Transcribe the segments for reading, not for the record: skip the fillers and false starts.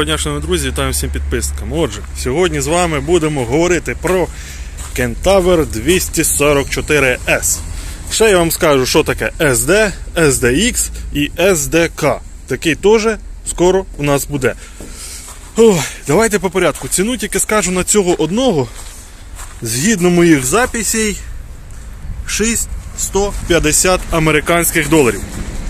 Доброго дня, шановні друзі, вітаю всім підписникам. Отже, сьогодні з вами будемо говорити про Кентавр 244S. Ще я вам скажу, що таке SD, SDX і SDK. Такий теж скоро у нас буде. Давайте по порядку. Ціну тільки скажу на цього одного. Згідно моїх записей, 6150 американських доларів.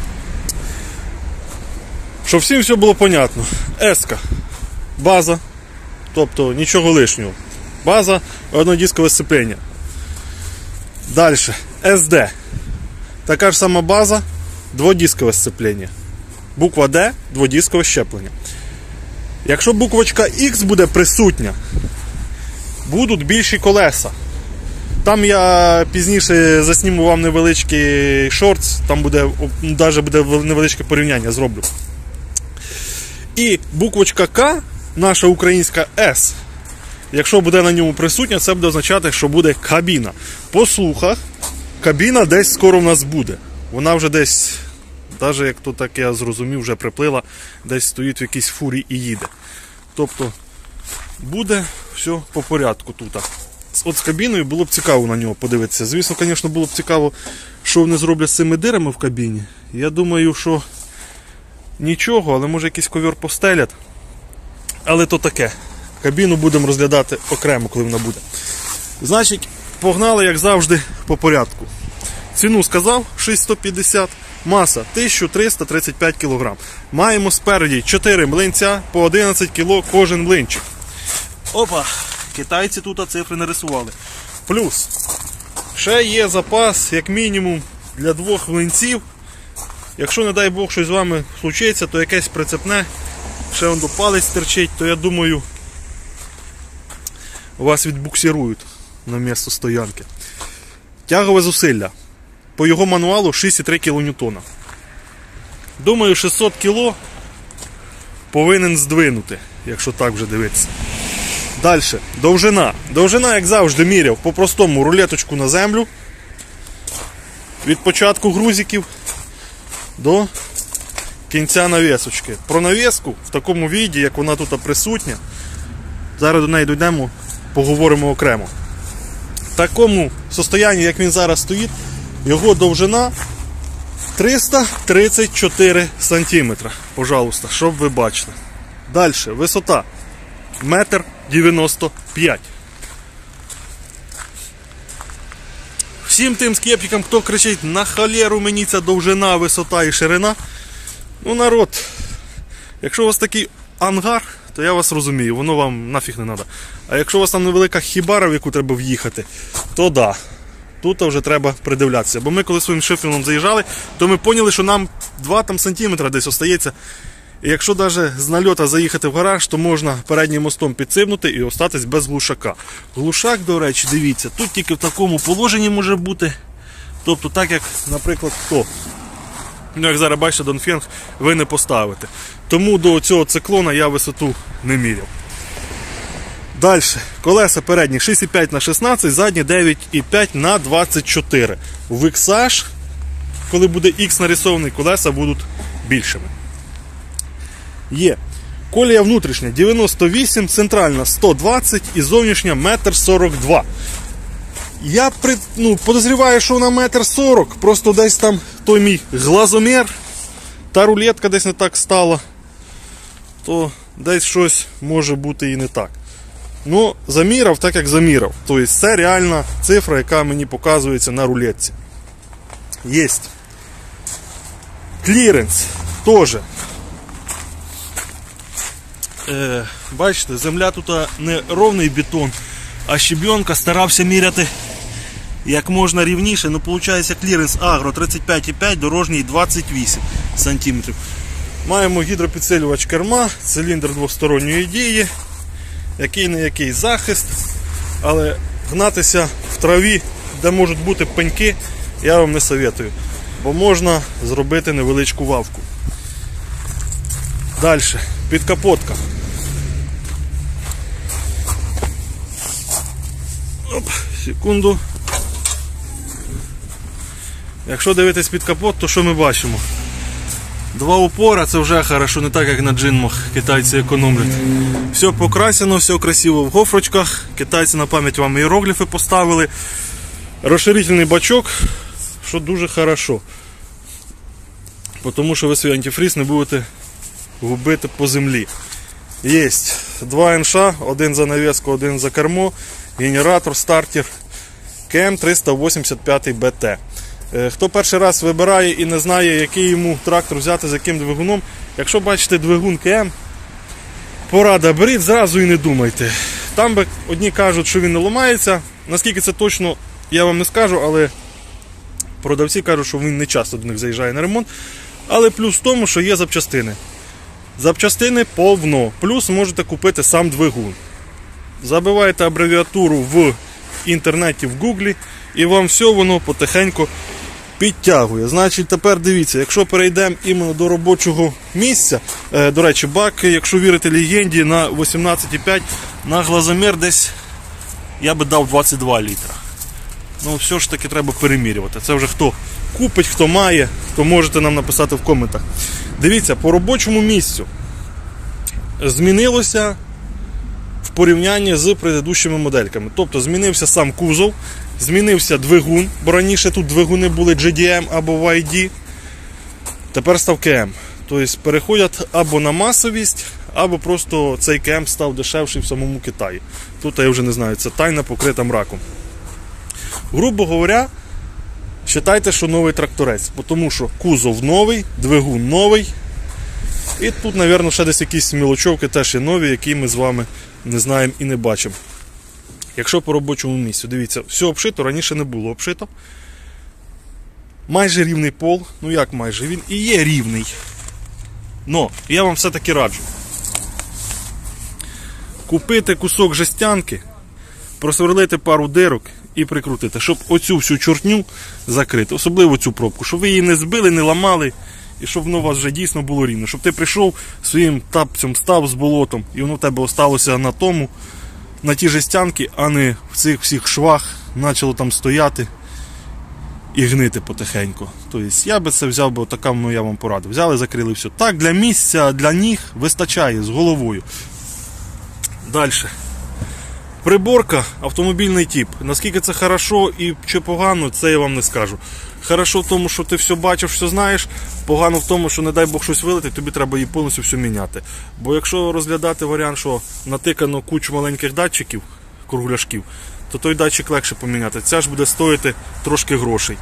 Щоб всім все було понятно. S-ка. База. Тобто нічого лишнього. База, однодискове сцеплення. Далі. SD. Така ж сама база, дводискове сцеплення. Буква D, дводискове щеплення. Якщо буквочка X буде присутня, будуть більші колеса. Там я пізніше засніму вам невеличкий шортс, там буде, навіть буде невеличке порівняння, зроблю. І буквочка К, наша українська С, якщо буде на ньому присутня, це буде означати, що буде кабіна. По слухах, кабіна десь скоро в нас буде. Вона вже десь, навіть як то так я зрозумів, вже приплила, десь стоїть в якійсь фурі і їде. Тобто, буде все по порядку тут. От з кабіною було б цікаво на нього подивитися. Звісно, звісно, було б цікаво, що вони зроблять з цими дирами в кабіні. Я думаю, що нічого, але може якийсь ковер постелять. Але то таке. Кабіну будемо розглядати окремо, коли вона буде. Значить, погнали, як завжди, по порядку. Ціну сказав, 6150. Маса 1335 кг. Маємо спереді 4 млинця по 11 кг кожен млинчик. Опа! Китайці тут цифри нарисували. Плюс, ще є запас, як мінімум, для 2 млинців. Якщо, не дай Бог, щось з вами случиться, то якесь прицепне, ще он до палець терчить, то я думаю, вас відбуксирують на місце стоянки. Тягове зусилля. По його мануалу 6,3 кН. Думаю, 600 кг повинен здвинути, якщо так вже дивитися. Далі, довжина. Довжина, як завжди, міряв по-простому рулеточку на землю. Від початку грузиків до кінця навісочки. Про навіску в такому віді, як вона тут присутня, зараз до неї дійдемо, поговоримо окремо. В такому состоянні, як він зараз стоїть, його довжина 334 см. Пожалуйста, щоб ви бачили. Далі, висота 1,95 м. Всім тим скептикам, хто кричить, на холеру мені ця довжина, висота і ширина. Ну, народ, якщо у вас такий ангар, то я вас розумію, воно вам нафіг не треба. А якщо у вас там невелика хібара, в яку треба в'їхати, то да, тут вже треба придивлятися. Бо ми коли своїм шифінгом заїжджали, то ми поняли, що нам 2 сантиметри десь остається. І якщо навіть з нальота заїхати в гараж, то можна переднім мостом підсибнути і остатись без глушака. Глушак, до речі, дивіться, тут тільки в такому положенні може бути. Тобто так, як, наприклад, то. Ну, як зараз бачите, Донфенг ви не поставите. Тому до цього циклона я висоту не міряв. Далі. Колеса передні 6,5х16, задні 9,5х24. В XH, коли буде X нарисований, колеса будуть більшими. Є. Колія внутрішня 98, центральна 120 і зовнішня 1,42 м. Я подозріваю, що вона 1,40 м, просто десь там той мій глазомір, та рулетка десь не так стала, то десь щось може бути і не так. Ну, заміряв так, як заміряв. Тобто це реальна цифра, яка мені показується на рулетці. Єсть. Кліренс теж. Бачите, земля тут не ровний бетон, а щебенка. Старався міряти як можна рівніше, але виходить кліренс агро 35,5, дорожній 28 см. Маємо гідропідсилювач керма, циліндр двосторонньої дії, який-не-який захист, але гнатися в траві, де можуть бути пеньки, я вам не советую, бо можна зробити невеличку вавку. Далі, підкапотка. Оп, секунду. Якщо дивитись під капот, то що ми бачимо? Два упора, це вже хорошо, не так як на джинмах китайці економлять. Все покрасено, все красиво в гофрочках. Китайці на пам'ять вам іерогліфи поставили. Розширительний бачок, що дуже хорошо. Тому що ви свій антифриз не будете губити по землі. Є два НШ, один за навіску, один за кермо, генератор, стартер, КМ 385 БТ. Хто перший раз вибирає і не знає, який йому трактор взяти, з яким двигуном, якщо бачите двигун КМ, порада, беріть зразу і не думайте. Там одні кажуть, що він не ламається, наскільки це точно, я вам не скажу, але продавці кажуть, що він не часто до них заїжджає на ремонт. Але плюс в тому, що є запчастини. Запчастини повно. Плюс можете купити сам двигун. Забиваєте абревіатуру в інтернеті, в гуглі, і вам все воно потихеньку підтягує. Значить, тепер дивіться, якщо перейдемо іменно до робочого місця, до речі, бак, якщо вірити легенді, на 18,5, на глазомір десь я би дав 22 літра. Ну, все ж таки треба перемірювати. Це вже хто купить, хто має, то можете нам написати в коментах. Дивіться, по робочому місцю змінилося в порівнянні з предыдущими модельками. Тобто змінився сам кузов, змінився двигун, бо раніше тут двигуни були GDM або YD, тепер став КМ. Тобто переходять або на масовість, або просто цей КМ став дешевший в самому Китаї. Тут я вже не знаю, це тайна покрита мраком. Грубо говоря, вважайте, що новий тракторець, тому що кузов новий, двигун новий. І тут, мабуть, ще десь якісь мілочовки теж є нові, які ми з вами не знаємо і не бачимо. Якщо по робочому місцю, дивіться, все обшито, раніше не було обшито. Майже рівний пол, ну як майже, він і є рівний. Но я вам все-таки раджу купити кусок жестянки, просверлити пару дирок і прикрутити, щоб оцю всю чортню закрити, особливо цю пробку, щоб ви її не збили, не ламали, і щоб воно у вас вже дійсно було рівно. Щоб ти прийшов своїм тапцем, став з болотом, і воно в тебе осталося на тому, на ті жестянки, а не в цих всіх швах почало там стояти і гнити потихеньку. Тобто я би це взяв, бо така моя вам порада. Взяли, закрили все. Так, для місця, для ніг вистачає з головою. Далі. Приборка, автомобільний тип. Наскільки це хорошо і чи погано, це я вам не скажу. Хорошо в тому, що ти все бачиш, все знаєш. Погано в тому, що, не дай Бог, щось вилетить, тобі треба її повністю все міняти. Бо якщо розглядати варіант, що натикано кучу маленьких датчиків, кругляшків, то той датчик легше поміняти. Ця ж буде стоїти трошки грошей.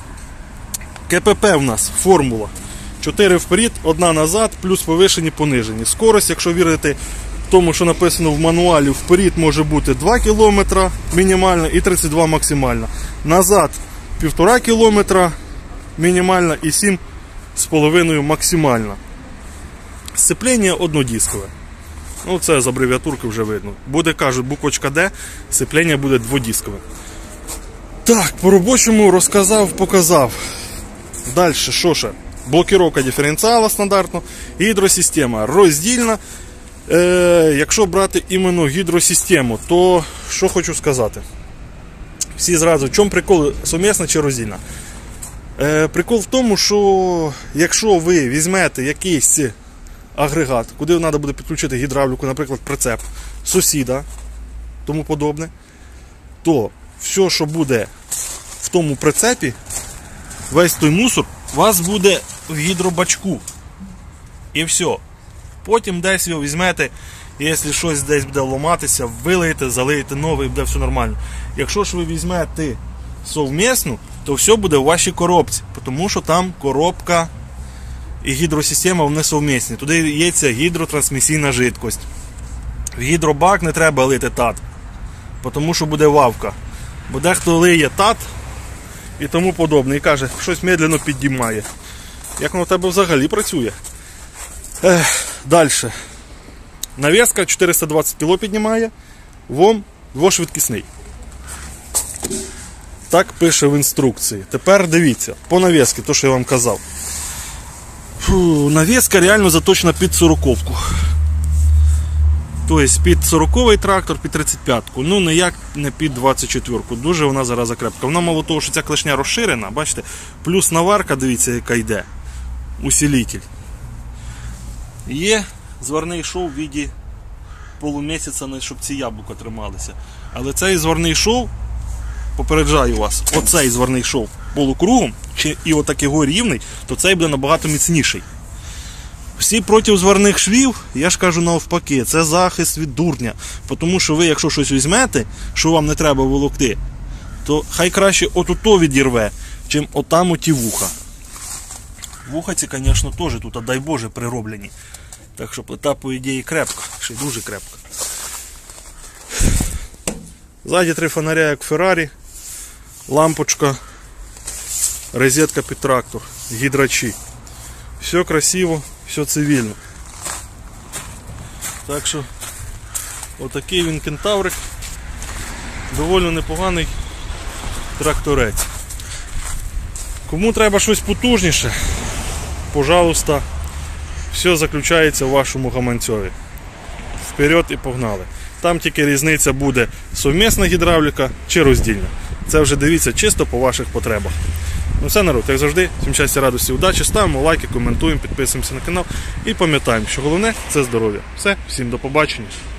КПП в нас, формула. 4 вперед, 1 назад, плюс повишені, понижені. Скорость, якщо вірити тому, що написано в мануалі, вперед може бути 2 км мінімальна і 32 максимальна. Назад 1,5 км мінімальна і 7,5 максимальна. Сцеплення однодискове. Ну, це з абревіатурки вже видно. Буде, кажуть, буквочка D, сцеплення буде дводискове. Так, по робочому розказав, показав. Далі, що ще? Блокировка диференціала стандартно, гідросистема роздільна. Якщо брати іменно гідросистему, то що хочу сказати. Всі зразу, в чому прикол, сумісна чи роздільна? Прикол в тому, що якщо ви візьмете якийсь агрегат, куди треба буде підключити гідравліку, наприклад, прицеп, сусіда, тому подобне, то все, що буде в тому прицепі, весь той мусор у вас буде в гідробачку. І все. Потім десь його візьмете, якщо щось десь буде ламатися, вилиєте, залиєте новий, буде все нормально. Якщо ж ви візьмете совмісну, то все буде в вашій коробці, тому що там коробка і гідросистема вони совмісні. Туди є ця гідротрансмісійна жидкость. В гідробак не треба лити тат, тому що буде вавка. Бо дехто лиє тат і тому подобне, і каже, щось медленно підіймає. Як воно в тебе взагалі працює? Далі. Навіска 420 кг піднімає, ВОМ двошвидкісний. Так пише в інструкції. Тепер дивіться, по навісці, то що я вам казав. Навіска реально заточена під 40-ку. Тобто під 40-й трактор, під 35-ку. Ну ніяк не під 24-ку. Дуже вона зараз закрепка. Вона мало того, що ця клешня розширена, бачите, плюс наварка, дивіться, яка йде. Усилитель. Є зварний шов в віді полумісяця, щоб ці яблука трималися. Але цей зварний шов, попереджаю вас, оцей зварний шов полукругом, і отакий рівний, то цей буде набагато міцніший. Всі противзварних швів, я ж кажу навпаки, це захист від дурня. Тому що ви, якщо щось візьмете, що вам не треба волокти, то хай краще отуто відірве, чим отам оті вуха. Вуха ці, звісно, теж тут, дай Боже, прироблені. Так що плита, по ідеї, крепка, ще й дуже крепка. Ззаді 3 фонаря, як в Феррарі, лампочка, розетка під трактор, гідрачі. Все красиво, все цивільно. Так що, отакий він кентаврик. Доволі непоганий тракторець. Кому треба щось потужніше, пожалуйста, все заключається в вашому гаманцьові. Вперед і погнали. Там тільки різниця буде совмісна гідравліка чи роздільна. Це вже дивіться чисто по ваших потребах. Ну все, народ, як завжди, всім щастя, радості, удачі, ставимо лайки, коментуємо, підписуємося на канал і пам'ятаємо, що головне – це здоров'я. Все, всім до побачення.